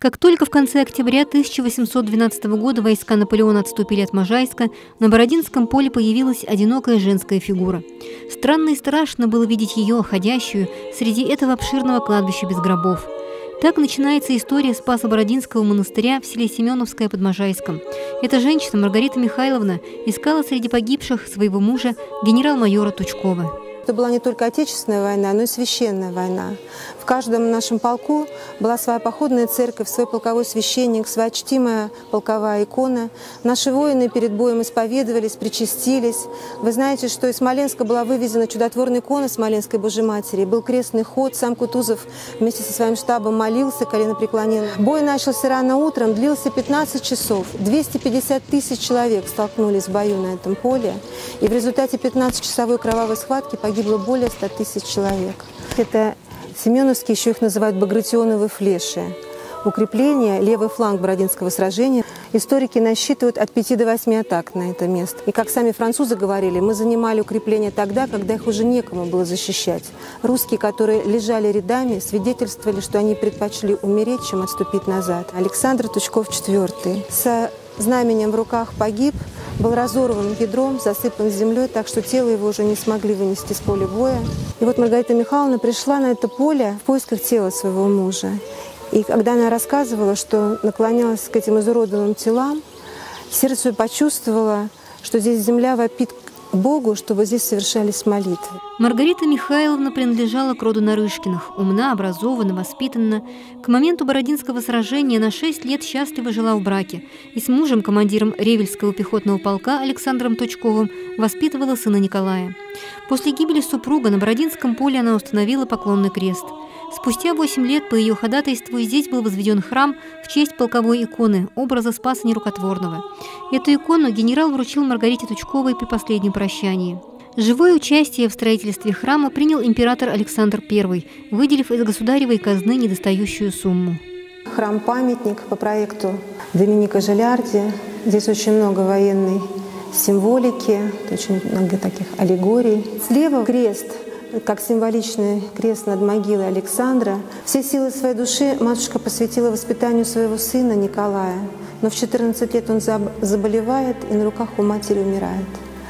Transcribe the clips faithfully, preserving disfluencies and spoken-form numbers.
Как только в конце октября тысяча восемьсот двенадцатого года войска Наполеона отступили от Можайска, на Бородинском поле появилась одинокая женская фигура. Странно и страшно было видеть ее, ходящую, среди этого обширного кладбища без гробов. Так начинается история Спасо-Бородинского монастыря в селе Семеновское под Можайском. Эта женщина, Маргарита Михайловна, искала среди погибших своего мужа, генерал-майора Тучкова. Это была не только Отечественная война, но и священная война. В каждом нашем полку была своя походная церковь, свой полковой священник, своя чтимая полковая икона. Наши воины перед боем исповедовались, причастились. Вы знаете, что из Смоленска была вывезена чудотворная икона Смоленской Божьей Матери. Был крестный ход, сам Кутузов вместе со своим штабом молился, коленопреклоненно. Бой начался рано утром, длился пятнадцать часов. двести пятьдесят тысяч человек столкнулись в бою на этом поле. И в результате пятнадцатичасовой кровавой схватки погибли Погибло более ста тысяч человек. Это семеновские, еще их называют багратионовые флеши. Укрепление, левый фланг Бородинского сражения. Историки насчитывают от пяти до восьми атак на это место. И как сами французы говорили, мы занимали укрепления тогда, когда их уже некому было защищать. Русские, которые лежали рядами, свидетельствовали, что они предпочли умереть, чем отступить назад. Александр Тучков четвёртый со знаменем в руках погиб. Был разорван ядром, засыпан землей, так что тело его уже не смогли вынести с поля боя. И вот Маргарита Михайловна пришла на это поле в поисках тела своего мужа. И когда она рассказывала, что наклонялась к этим изуродованным телам, сердце почувствовало, что здесь земля вопит Богу, чтобы здесь совершались молитвы. Маргарита Михайловна принадлежала к роду Нарышкиных, умна, образована, воспитана. К моменту Бородинского сражения на шесть лет счастливо жила в браке и с мужем, командиром Ревельского пехотного полка Александром Тучковым, воспитывала сына Николая. После гибели супруга на Бородинском поле она установила поклонный крест. Спустя восемь лет по ее ходатайству здесь был возведен храм в честь полковой иконы, образа Спаса Нерукотворного. Эту икону генерал вручил Маргарите Тучковой при последнем прощании. Живое участие в строительстве храма принял император Александр Первый, выделив из государевой казны недостающую сумму. Храм-памятник по проекту Доминика Жилярди. Здесь очень много военной символики, очень много таких аллегорий. Слева крест, как символичный крест над могилой Александра. Все силы своей души матушка посвятила воспитанию своего сына Николая. Но в четырнадцать лет он заболевает и на руках у матери умирает.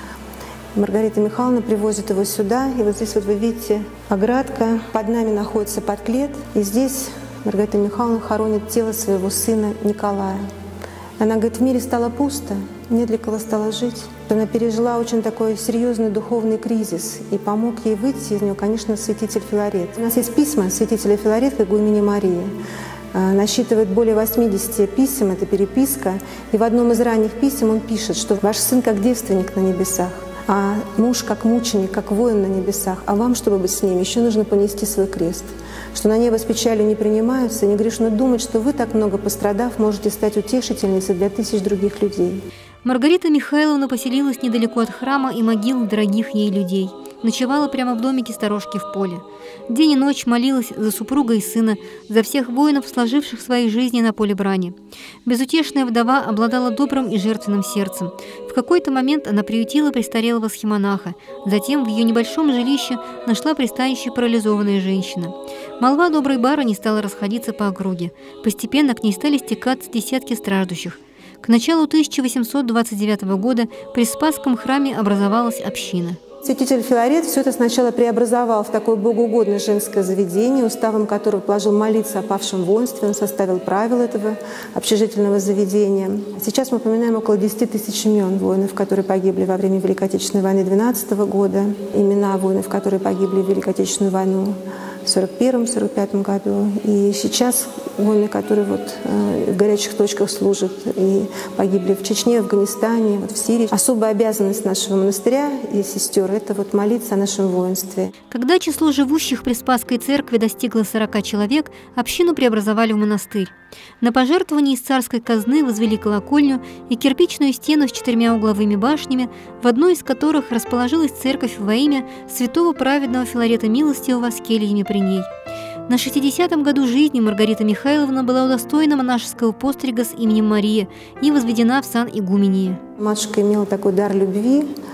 Маргарита Михайловна привозит его сюда. И вот здесь вот вы видите оградка. Под нами находится подклет. И здесь Маргарита Михайловна хоронит тело своего сына Николая. Она говорит, в мире стало пусто, не для кого стало жить. Она пережила очень такой серьезный духовный кризис, и помог ей выйти из него, конечно, святитель Филарет. У нас есть письма святителя Филарета к игумене Марии. Насчитывает более восьмидесяти писем, это переписка. И в одном из ранних писем он пишет, что ваш сын как девственник на небесах, а муж как мученик, как воин на небесах, а вам, чтобы быть с ним, еще нужно понести свой крест. Что на небо с печалью не принимаются, и не грешно думать, что вы, так много пострадав, можете стать утешительницей для тысяч других людей. Маргарита Михайловна поселилась недалеко от храма и могил дорогих ей людей. Ночевала прямо в домике сторожки в поле. День и ночь молилась за супруга и сына, за всех воинов, сложивших свои жизни на поле брани. Безутешная вдова обладала добрым и жертвенным сердцем. В какой-то момент она приютила престарелого схимонаха. Затем в ее небольшом жилище нашла пристанище парализованная женщина. Молва доброй барыни стала расходиться по округе. Постепенно к ней стали стекаться десятки страждущих. К началу тысяча восемьсот двадцать девятого года при Спасском храме образовалась община. Святитель Филарет все это сначала преобразовал в такое богоугодное женское заведение, уставом которого положил молиться о павшем воинстве. Он составил правила этого общежительного заведения. Сейчас мы упоминаем около десяти тысяч имен воинов, которые погибли во время Великой Отечественной войны двенадцатого года, имена воинов, которые погибли в Великой Отечественную войну в сорок первом — сорок пятом году. И сейчас воины, которые вот, э, в горячих точках служат и погибли в Чечне, в Афганистане, вот в Сирии. Особая обязанность нашего монастыря и сестер — это вот молиться о нашем воинстве. Когда число живущих при Спасской церкви достигло сорока человек, общину преобразовали в монастырь. На пожертвование из царской казны возвели колокольню и кирпичную стену с четырьмя угловыми башнями, в одной из которых расположилась церковь во имя святого праведного Филарета Милостивого с кельями при ней. На шестидесятом году жизни Маргарита Михайловна была удостоена монашеского пострига с именем Мария и возведена в сан игумении. Матушка имела такой дар любви.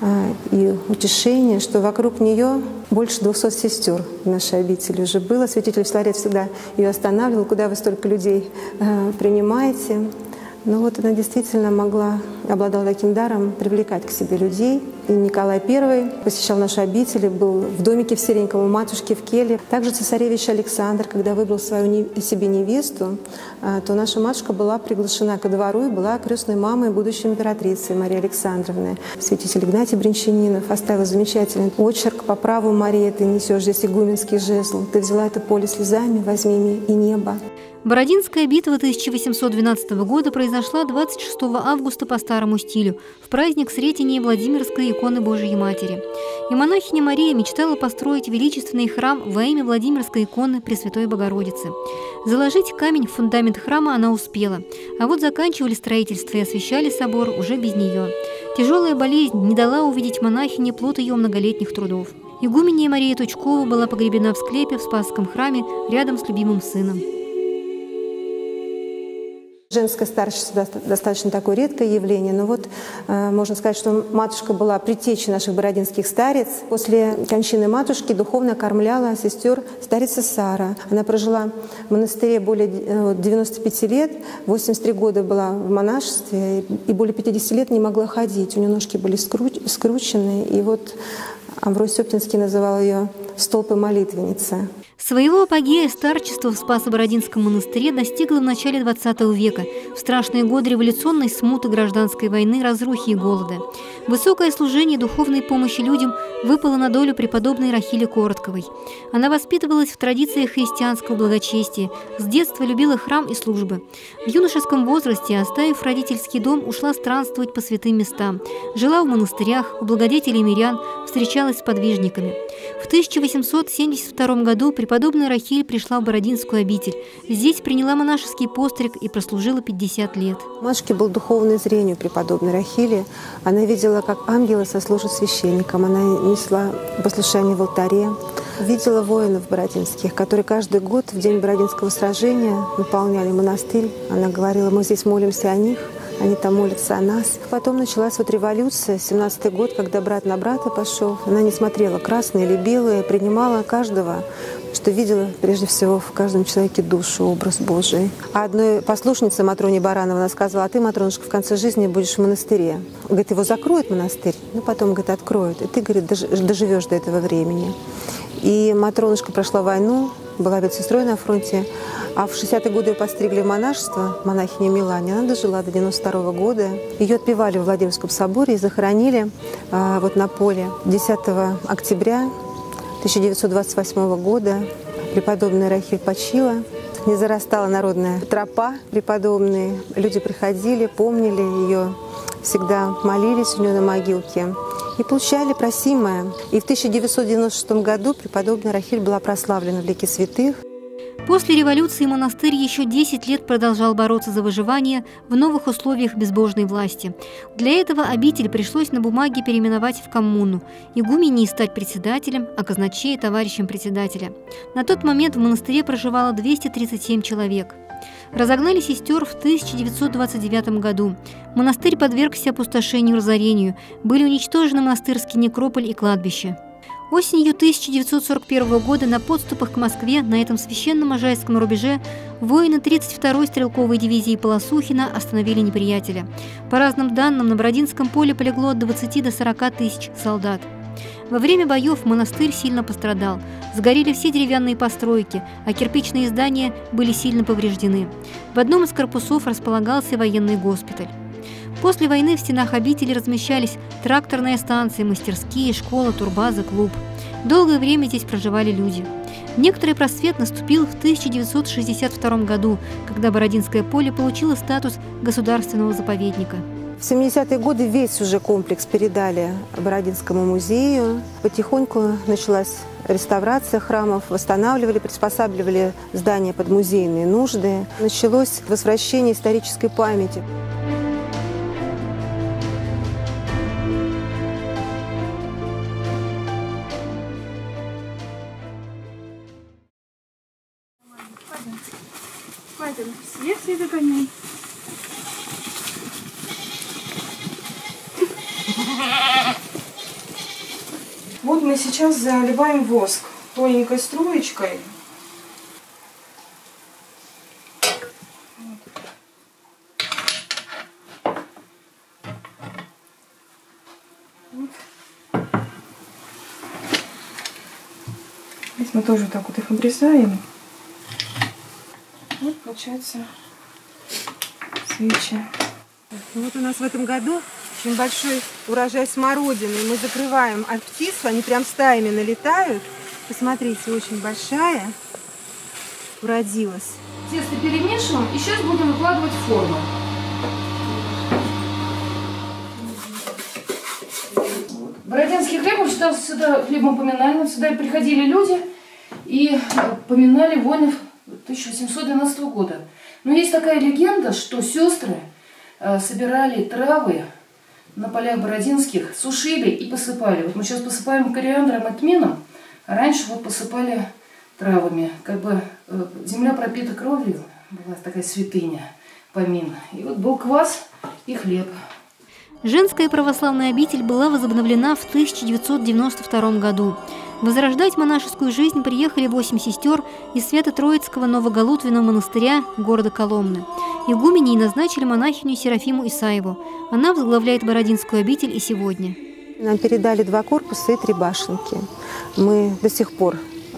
и утешение, что вокруг нее больше двухсот сестер в нашей обители уже было. Святитель Филарет всегда ее останавливал: куда вы столько людей принимаете. Но вот она действительно могла, обладала таким даром привлекать к себе людей. И Николай Первый посещал нашу обитель, был в домике в Сереньком у матушки в келье. Также цесаревич Александр, когда выбрал свою себе невесту, то наша матушка была приглашена ко двору и была крестной мамой будущей императрицы Марии Александровны. Святитель Игнатий Брянчанинов оставил замечательный очерк: «По праву, Мария, ты несешь здесь игуменский жезл, ты взяла это поле слезами, возьми и небо». Бородинская битва тысяча восемьсот двенадцатого года произошла двадцать шестого августа по старому стилю, в праздник Сретения Владимирской иконы Божией Матери. И монахиня Мария мечтала построить величественный храм во имя Владимирской иконы Пресвятой Богородицы. Заложить камень в фундамент храма она успела, а вот заканчивали строительство и освящали собор уже без нее. Тяжелая болезнь не дала увидеть монахине плод ее многолетних трудов. Игуменья Мария Тучкова была погребена в склепе в Спасском храме рядом с любимым сыном. Женское старчество достаточно такое редкое явление, но вот э, можно сказать, что матушка была предтечей наших бородинских старец. После кончины матушки духовно кормляла сестер старица Сара. Она прожила в монастыре более девяноста пяти лет, восемьдесят три года была в монашестве и более пятидесяти лет не могла ходить. У нее ножки были скручены, и вот Амвросий Оптинский называл ее «столпы молитвенницы». Своего апогея старчество в Спасо-Бородинском монастыре достигло в начале двадцатого века, в страшные годы революционной смуты, гражданской войны, разрухи и голода. Высокое служение духовной помощи людям выпало на долю преподобной Рахили Коротковой. Она воспитывалась в традициях христианского благочестия, с детства любила храм и службы. В юношеском возрасте, оставив родительский дом, ушла странствовать по святым местам. Жила в монастырях, у благодетелей мирян, встречалась с подвижниками. В тысяча восемьсот семьдесят втором году преподобная Рахиль пришла в Бородинскую обитель. Здесь приняла монашеский постриг и прослужила пятьдесят лет. У матушки было духовное зрение у преподобной Рахили. Она видела, как ангелы сослужат священникам. Она несла послушание в алтаре. Видела воинов бородинских, которые каждый год в день Бородинского сражения наполняли монастырь. Она говорила: мы здесь молимся о них, они там молятся о нас. Потом началась вот революция, семнадцатый год, когда брат на брата пошел. Она не смотрела, красное или белое, принимала каждого, что видела прежде всего в каждом человеке душу, образ Божий. А одной послушнице, Матроне Барановой, она сказала: а ты, Матронушка, в конце жизни будешь в монастыре. Говорит, его закроют монастырь, ну потом, говорит, откроют. И ты, говорит, доживешь до этого времени. И Матронушка прошла войну, была медсестрой на фронте, а в шестидесятые годы ее постригли в монашество, монахиня Милане. Она дожила до девяносто второго года. Ее отпевали в Владимирском соборе и захоронили а, вот на поле. десятого октября тысяча девятьсот двадцать восьмого года преподобная Рахиль почила. Не зарастала народная тропа преподобной. Люди приходили, помнили ее, всегда молились у нее на могилке и получали просимое. И в тысяча девятьсот девяносто шестом году преподобная Рахиль была прославлена в лике святых. После революции монастырь еще десять лет продолжал бороться за выживание в новых условиях безбожной власти. Для этого обитель пришлось на бумаге переименовать в коммуну, игуменей стать председателем, а казначея – товарищем председателя. На тот момент в монастыре проживало двести тридцать семь человек. Разогнали сестер в тысяча девятьсот двадцать девятом году. Монастырь подвергся опустошению и разорению. Были уничтожены монастырский некрополь и кладбище. Осенью тысяча девятьсот сорок первого года на подступах к Москве, на этом священном Можайском рубеже, воины тридцать второй стрелковой дивизии Полосухина остановили неприятеля. По разным данным, на Бородинском поле полегло от двадцати до сорока тысяч солдат. Во время боев монастырь сильно пострадал. Сгорели все деревянные постройки, а кирпичные здания были сильно повреждены. В одном из корпусов располагался военный госпиталь. После войны в стенах обители размещались тракторные станции, мастерские, школа, турбаза, клуб. Долгое время здесь проживали люди. Некоторый просвет наступил в тысяча девятьсот шестьдесят втором году, когда Бородинское поле получило статус государственного заповедника. В семидесятые годы весь уже комплекс передали Бородинскому музею. Потихоньку началась реставрация храмов, восстанавливали, приспосабливали здания под музейные нужды. Началось возвращение исторической памяти. Пойдем, все догоняй. тут мы сейчас заливаем воск тоненькой струечкой. Вот. Здесь мы тоже так вот их обрезаем. Вот получается свечи. Вот у нас в этом году очень большой урожай смородины. Мы закрываем от птиц, они прям стаями налетают. Посмотрите, очень большая уродилась. Тесто перемешиваем и сейчас будем выкладывать в форму. Бородинский хлеб считался сюда хлебом поминальным. Сюда приходили люди и поминали воинов тысяча восемьсот двенадцатого года. Но есть такая легенда, что сестры собирали травы на полях бородинских, сушили и посыпали. Вот мы сейчас посыпаем кориандром и тмином, а раньше вот посыпали травами. Как бы земля пропита кровью, была такая святыня, помин. И вот был квас и хлеб. Женская православная обитель была возобновлена в тысяча девятьсот девяносто втором году. Возрождать монашескую жизнь приехали восемь сестер из Свято-Троицкого Новоголутвенного монастыря города Коломны. Игуменей назначили монахиню Серафиму Исаеву. Она возглавляет Бородинскую обитель и сегодня. Нам передали два корпуса и три башенки. Мы до сих пор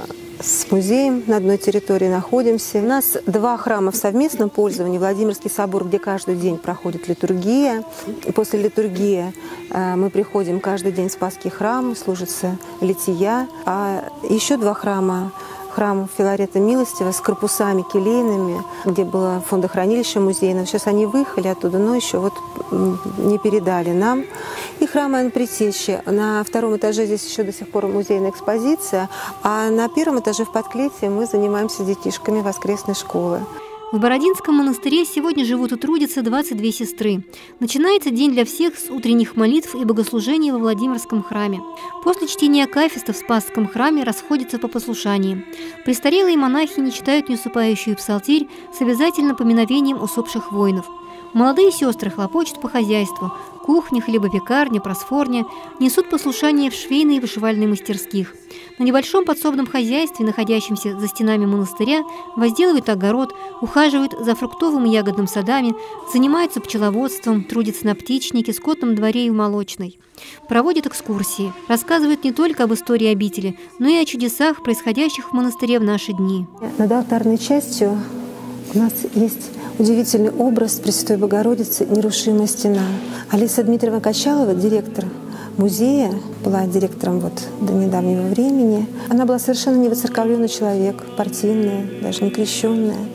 с музеем на одной территории находимся. У нас два храма в совместном пользовании. Владимирский собор, где каждый день проходит литургия. После литургии мы приходим каждый день в Спасский храм, служится лития. А еще два храма. Храм Филарета Милостива с корпусами келейными, где было фондохранилище музейное. Сейчас они выехали оттуда, но еще вот не передали нам. И храм Иоанна Предтечи. На втором этаже здесь еще до сих пор музейная экспозиция, а на первом этаже в подклете мы занимаемся детишками воскресной школы. В Бородинском монастыре сегодня живут и трудятся двадцать две сестры. Начинается день для всех с утренних молитв и богослужений во Владимирском храме. После чтения акафиста в Спасском храме расходятся по послушаниям. Престарелые монахини читают неусыпающую псалтирь с обязательным поминовением усопших воинов. Молодые сестры хлопочут по хозяйству. Кухня, хлебопекарня, просфорня несут послушание в швейной и вышивальной мастерских. На небольшом подсобном хозяйстве, находящемся за стенами монастыря, возделывают огород, ухаживают за фруктовым и ягодным садами, занимаются пчеловодством, трудятся на птичнике, скотном дворе и в молочной. Проводят экскурсии, рассказывают не только об истории обители, но и о чудесах, происходящих в монастыре в наши дни. Над алтарной частью у нас есть удивительный образ Пресвятой Богородицы «Нерушимая стена». Алиса Дмитриевна Качалова, директор музея, была директором вот до недавнего времени. Она была совершенно не воцерковленный человек, партийная, даже не крещенная.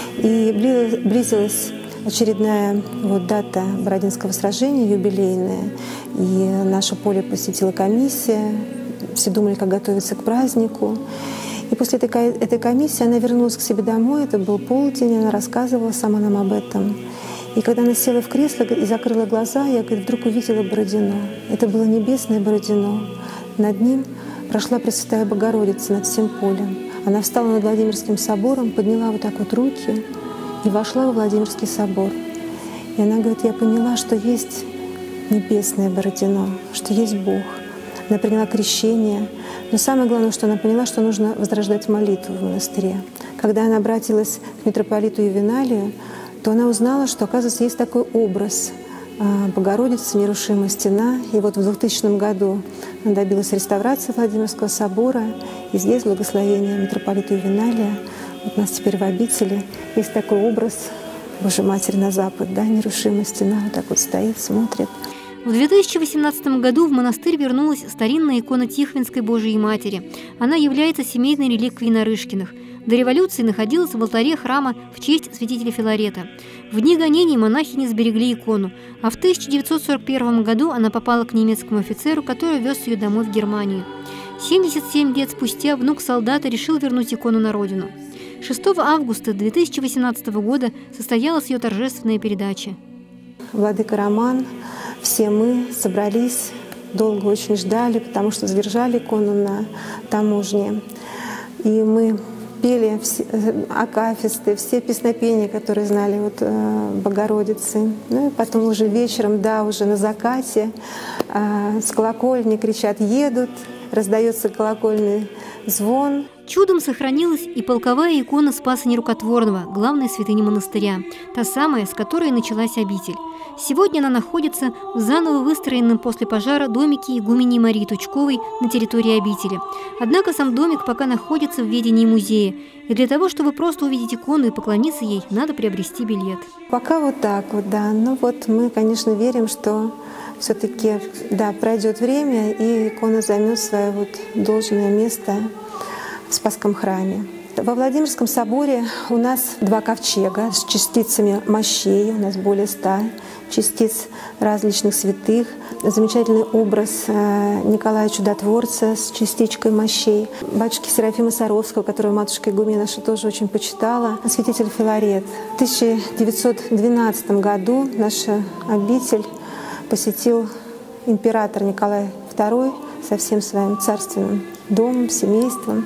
И близилась очередная вот дата Бородинского сражения, юбилейная. И наше поле посетила комиссия. Все думали, как готовиться к празднику. И после этой, этой комиссии она вернулась к себе домой. Это был полдень, она рассказывала сама нам об этом. И когда она села в кресло и закрыла глаза, я, говорит, вдруг увидела Бородино. Это было небесное Бородино. Над ним прошла Пресвятая Богородица над всем полем. Она встала над Владимирским собором, подняла вот так вот руки и вошла во Владимирский собор. И она говорит, я поняла, что есть небесное Бородино, что есть Бог. Она приняла крещение. Но самое главное, что она поняла, что нужно возрождать молитву в монастыре. Когда она обратилась к митрополиту Ювеналию, то она узнала, что, оказывается, есть такой образ Богородицы, нерушимая стена. И вот в двухтысячном году она добилась реставрации Владимирского собора. И здесь благословение митрополита Ювеналия. Вот у нас теперь в обители есть такой образ Божьей Матери на Запад, да, нерушимая стена, вот так вот стоит, смотрит. В две тысячи восемнадцатом году в монастырь вернулась старинная икона Тихвинской Божией Матери. Она является семейной реликвией Нарышкиных. До революции находилась в алтаре храма в честь святителя Филарета. В дни гонений монахини сберегли икону, а в тысяча девятьсот сорок первом году она попала к немецкому офицеру, который вез ее домой в Германию. семьдесят семь лет спустя внук солдата решил вернуть икону на родину. шестого августа две тысячи восемнадцатого года состоялась ее торжественная передача. Владыка Роман, все мы собрались, долго очень ждали, потому что задержали икону на таможне. И мы пели все акафисты, все песнопения, которые знали вот, э, Богородицы. Ну и потом уже вечером, да, уже на закате э, с колокольни кричат «едут», раздается колокольный звон. Чудом сохранилась и полковая икона Спаса Нерукотворного, главной святыни монастыря, та самая, с которой началась обитель. Сегодня она находится в заново выстроенном после пожара домике игуменьи Марии Тучковой на территории обители. Однако сам домик пока находится в ведении музея, и для того, чтобы просто увидеть икону и поклониться ей, надо приобрести билет. Пока вот так вот, да. Ну вот мы, конечно, верим, что все-таки, да, пройдет время, и икона займет свое вот должное место в Спасском храме. Во Владимирском соборе у нас два ковчега с частицами мощей, у нас более ста частиц различных святых. Замечательный образ Николая Чудотворца с частичкой мощей. Батюшки Серафима Саровского, которого матушка игумен наша тоже очень почитала. Святитель Филарет. В тысяча девятьсот двенадцатом году наша обитель посетил император Николай второй со всем своим царственным домом, семейством.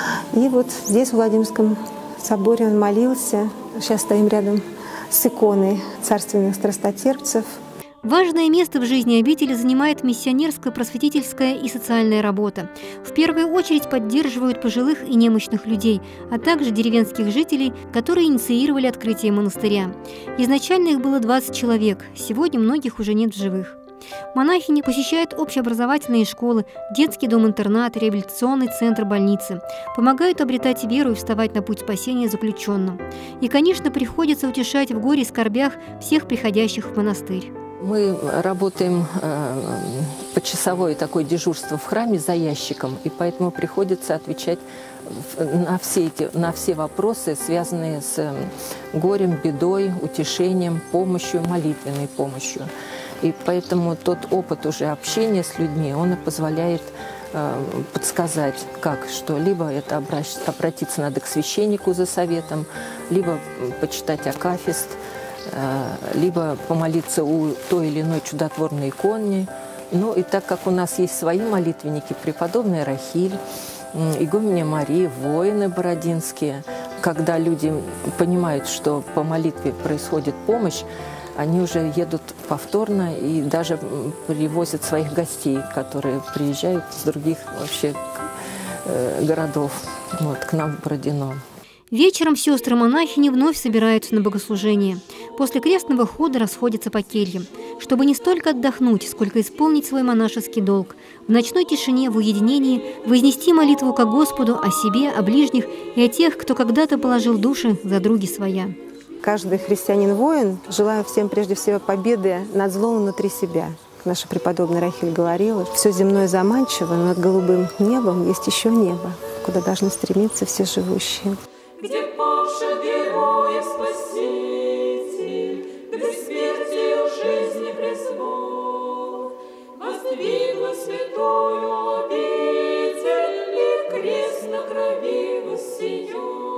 И вот здесь, в Владимирском соборе, он молился. Сейчас стоим рядом с иконой царственных страстотерпцев. Важное место в жизни обители занимает миссионерская, просветительская и социальная работа. В первую очередь поддерживают пожилых и немощных людей, а также деревенских жителей, которые инициировали открытие монастыря. Изначально их было двадцать человек, сегодня многих уже нет в живых. Монахини посещают общеобразовательные школы, детский дом-интернат, реабилитационный центр, больницы. Помогают обретать веру и вставать на путь спасения заключенным. И, конечно, приходится утешать в горе и скорбях всех приходящих в монастырь. Мы работаем э, почасовое такое дежурство в храме за ящиком, и поэтому приходится отвечать на все, эти, на все вопросы, связанные с горем, бедой, утешением, помощью, молитвенной помощью. И поэтому тот опыт уже общения с людьми, он и позволяет э, подсказать, как, что либо это обращ, обратиться надо к священнику за советом, либо почитать акафист, э, либо помолиться у той или иной чудотворной иконы. Ну и так как у нас есть свои молитвенники, преподобная Рахиль, игуменья Мария, воины бородинские, когда люди понимают, что по молитве происходит помощь, они уже едут повторно и даже привозят своих гостей, которые приезжают с других вообще э, городов вот, к нам в Бородино. Вечером сестры-монахини вновь собираются на богослужение. После крестного хода расходятся по кельям, чтобы не столько отдохнуть, сколько исполнить свой монашеский долг. В ночной тишине, в уединении вознести молитву ко Господу о себе, о ближних и о тех, кто когда-то положил души за други своя. Каждый христианин-воин, желаю всем прежде всего победы над злом внутри себя. Наша преподобная Рахиль говорила, все земное заманчиво, но над голубым небом есть еще небо, куда должны стремиться все живущие. Где павших героев спаситель, где смертью жизни призвал, воздвигла святую обитель и крест на крови воссиял.